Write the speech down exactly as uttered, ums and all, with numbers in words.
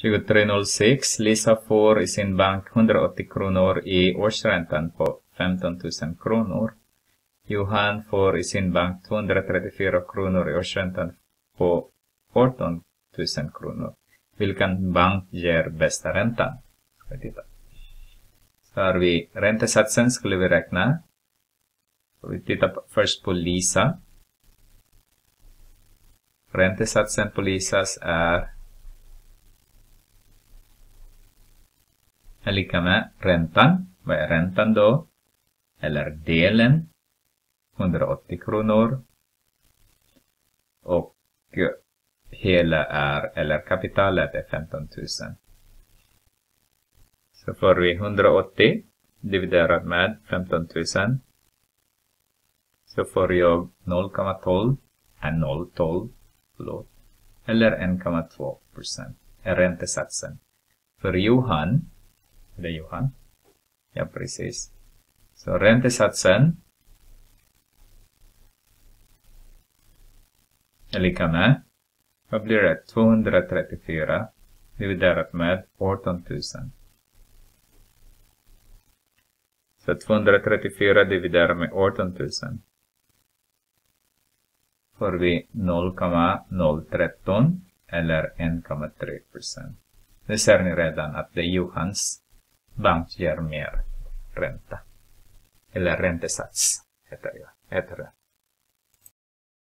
tjugotre noll sex. Lisa får i sin bank hundraåttio kronor i årsräntan på femton tusen kronor. Johan får i sin bank tvåhundratrettiofyra kronor i årsräntan på arton tusen kronor. Vilken bank ger bästa räntan? Ska vi titta. Så har vi räntesatsen, skulle vi räkna. Så vi tittar på, först på Lisa. Räntesatsen på Lisas är, är lika med räntan. Vad är räntan då? Eller delen. hundraåttio kronor. Och hela är, eller kapitalet är femton tusen. Så får vi hundraåttio dividerat med femton tusen. Så får jag noll komma tolv, är noll komma tolv, förlåt, eller en komma två procent är räntesatsen. För Johan, det är Johan, ja precis. Så räntesatsen är lika med, vad blir det? tvåhundratrettiofyra dividerat med arton tusen. Så tvåhundratrettiofyra dividerat med arton tusen. Får vi noll komma noll ett tre eller en komma tre procent. Det ser ni redan att det är Johans bank ger mer ränta. Eller räntesats heter det. Heter det.